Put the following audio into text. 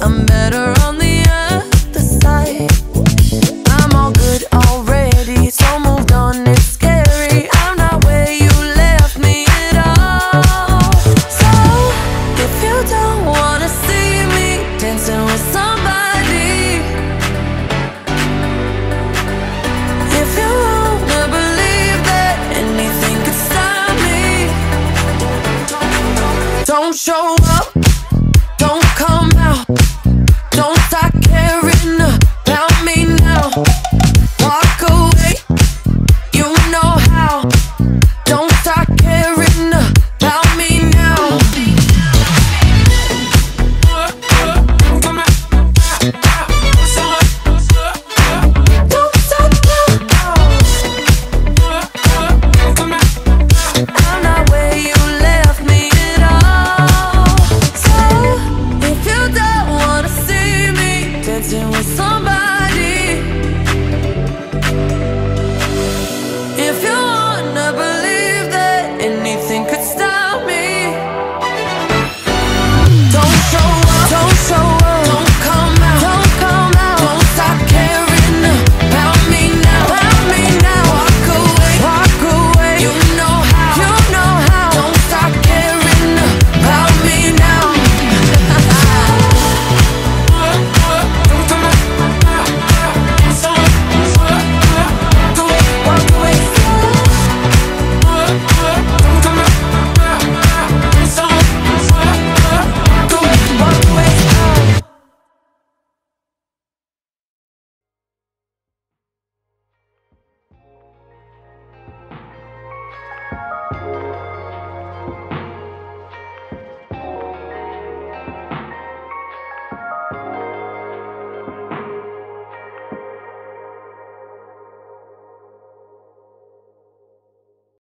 I'm better on the other side. I'm all good already, so moved on, it's scary. I'm not where you left me at all. So, if you don't wanna see me dancing with somebody, if you wanna believe that anything could stop me, don't show up, don't come out, don't start caring about me now. Walk away, you know how. Don't start caring about me now. Don't stop now. I'm not where you left me at all. So if you don't wanna see me dancing with someone